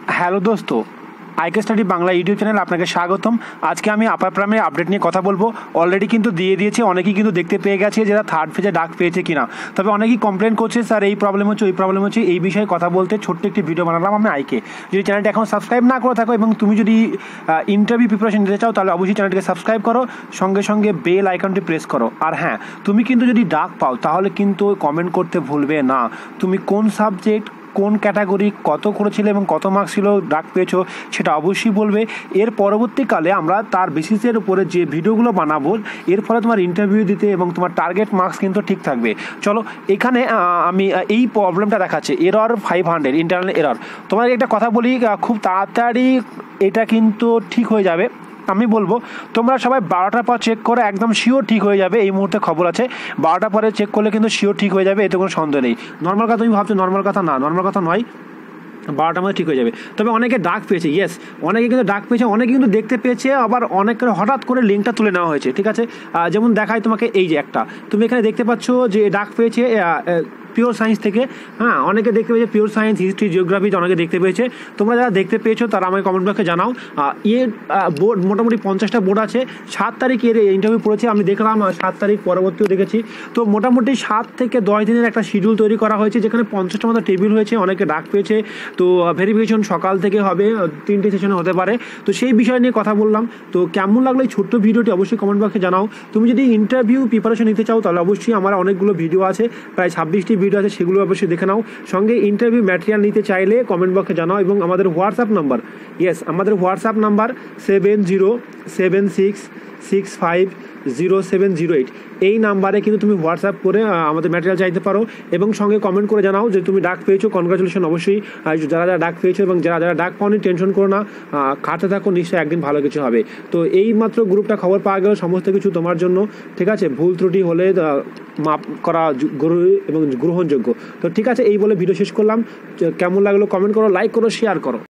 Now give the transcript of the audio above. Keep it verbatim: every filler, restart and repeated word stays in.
Hello দোস্ত, IK study Bangla YouTube channel আপনাকে স্বাগতম। আজকে আমি আপার প্রাইমারি আপডেট নিয়ে কথা বলবো। অলরেডি কিন্তু দিয়ে দিয়েছে, অনেকেই কিন্তু দেখতে পেয়ে গেছে যারা থার্ড ফেজে ডাক পেয়েছে কিনা। তবে অনেকেই কমপ্লেন করছে স্যার এই প্রবলেম হচ্ছে ওই প্রবলেম হচ্ছে, এই বিষয়ে কথা বলতে ছোট্ট একটি ভিডিও বানালাম আমি আইকে। যদি চ্যানেলটি এখন সাবস্ক্রাইব না করে থাকো এবং তুমি যদি ইন্টারভিউ প্রিপারেশন নিতে চাও তাহলে অবশ্যই চ্যানেলটিকে সাবস্ক্রাইব করো, সঙ্গে সঙ্গে বেল আইকনটি প্রেস করো। আর হ্যাঁ, তুমি কিন্তু যদি ডাক পাও তাহলে কিন্তু কমেন্ট করতে ভুলবে না তুমি কোন সাবজেক্ট, কোন ক্যাটাগরি, কত করেছিলে এবং কত মার্কস ছিল ডাক পেয়েছো সেটা অবশ্যই বলবে। এর পরবর্তীকালে আমরা তার বেসিসের উপরে যে ভিডিওগুলো বানাবো, এর ফলে তোমার ইন্টারভিউ দিতে এবং তোমার টার্গেট মার্কস কিন্তু ঠিক থাকবে। চলো, এখানে আমি এই প্রবলেমটা দেখাচ্ছে error five hundred internal error. তোমাকে একটা কথা বলি, খুব তাড়াতাড়ি এটা কিন্তু ঠিক হয়ে যাবে। আমি বলবো তোমরা সবাই বারোটার পর চেক করো, একদম শিওর ঠিক হয়ে যাবে। এই মুহূর্তে খবর আছে বারোটার পরে চেক করলে কিন্তু শিওর ঠিক হয়ে যাবে, এতে কোনো সন্দেহ নেই। নর্মাল কথা তুমি ভাবছো, নর্মাল কথা না, নর্মাল কথা নয়, বারোটার মধ্যে ঠিক হয়ে যাবে। তবে অনেকে ডাক পেয়েছে, ইয়েস অনেকে কিন্তু ডাক পেয়েছে, অনেকে কিন্তু দেখতে পেয়েছে, আবার অনেকের হঠাৎ করে লিঙ্কটা তুলে নেওয়া হয়েছে। ঠিক আছে, যেমন দেখায় তোমাকে এই যে একটা, তুমি এখানে দেখতে পাচ্ছ যে ডাক পেয়েছে পিওর সায়েন্স থেকে। হ্যাঁ, অনেকে দেখতে পেয়েছে পিওর সায়েন্স, হিস্ট্রি, জিওগ্রাফি, অনেকে দেখতে পেয়েছে। তোমরা যারা দেখতে পেয়েছো তারা আমাকে কমেন্ট বক্সে জানাও। এর বোর্ড মোটামুটি পঞ্চাশটা বোর্ড আছে। সাত তারিখ এর ইন্টারভিউ পড়েছে, আমি দেখলাম সাত তারিখ পরবর্তীও দেখেছি। তো মোটামুটি সাত থেকে দশ দিনের একটা শিডিউল তৈরি করা হয়েছে, যেখানে পঞ্চাশটা মতো টেবিল হয়েছে, অনেকে ডাক পেয়েছে। তো ভেরিফিকেশন সকাল থেকে হবে, তিনটে সেশনে হতে পারে। তো সেই বিষয় নিয়ে কথা বললাম। তো কেমন লাগলো এই ছোট্ট ভিডিওটি অবশ্যই কমেন্ট বক্সে জানাও। তুমি যদি ইন্টারভিউ প্রিপারেশন নিতে চাও তাহলে অবশ্যই আমার অনেকগুলো ভিডিও আছে, প্রায় ছাব্বিশটি ভিডিও আছে, সেগুলো অবশ্যই দেখে নাও। সঙ্গে ইন্টারভিউ ম্যাটেরিয়াল নিতে চাইলে কমেন্ট বক্সে জানাও। এবং আমাদের হোয়াটসঅ্যাপ নাম্বার, ইয়েস আমাদের WhatsApp number seven zero seven six six five zero seven zero eight. এই নাম্বারে কিন্তু তুমি হোয়াটসঅ্যাপ করে আমাদের ম্যাটেরিয়াল চাইতে পারো এবং সঙ্গে কমেন্ট করে জানাও যে তুমি ডাক পেয়েছো। কনগ্রাচুলেশন অবশ্যই যারা যারা ডাক পেয়েছো, এবং যারা যারা ডাক পাওনি টেনশন করো না, খাটতে থাকো, নিশ্চয়ই একদিন ভালো কিছু হবে। তো এই মাত্র গ্রুপটা খবর পাওয়া গেল, সমস্ত কিছু তোমার জন্য। ঠিক আছে, ভুল ত্রুটি হলে মাপ করা জরুরি এবং গ্রহণযোগ্য। তো ঠিক আছে, এই বলে ভিডিও শেষ করলাম। কেমন লাগলো কমেন্ট করো, লাইক করো, শেয়ার করো।